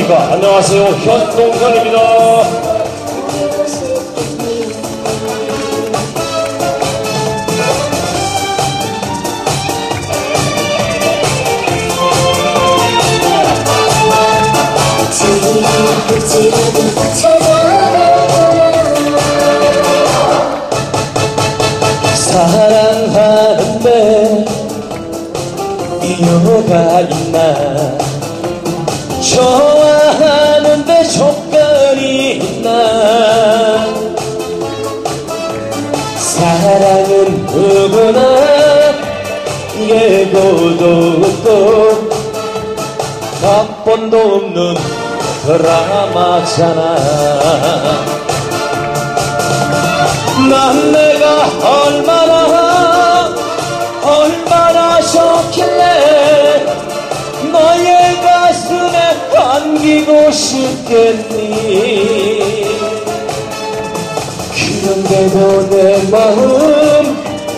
안녕하십니까. 안녕하세요. 현동선입니다. 사랑하는데 이유가 있나, 좋아하는데 조건이 있나. 사랑은 누구나 예고도 없고 각본도 없는 드라마잖아. 난 내가 얼마나 좋길래 너의 가슴에 안기고 싶겠니. 그런데도 내 마음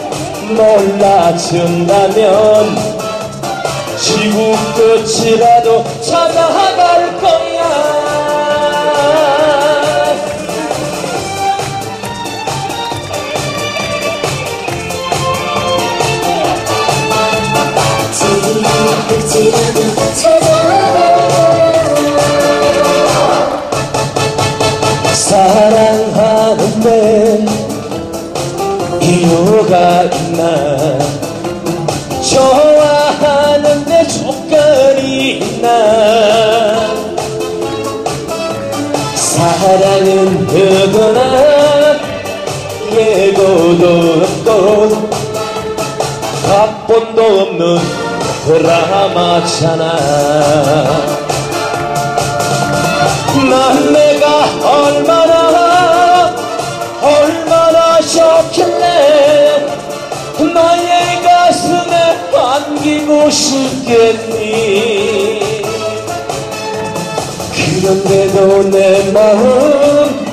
몰라준다면 지구 끝이라도 찾아갈 거야. 사랑하는데 이유가 있나, 좋아하는데 조건이 있나. 사랑은 누구나 예고도 없고 각본도 없는 드라마잖아. 난 내가 얼마나 좋길래 너의 가슴에 안기고 싶겠니. 그런데도 내 마음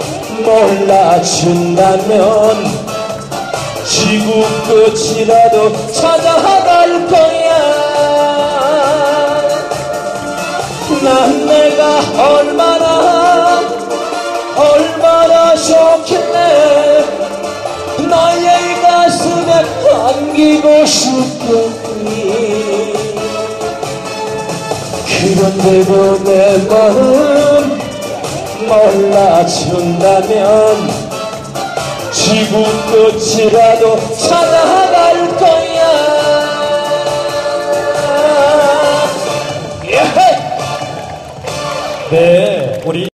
몰라준다면 지구 끝이라도 찾아갈 거야. 난 내가 얼마나 좋길래 너의 가슴에 안기고 싶겠니. 그런데도 내 마음 몰라준다면 지구 끝이라도 찾아갈 거야. 네, 우리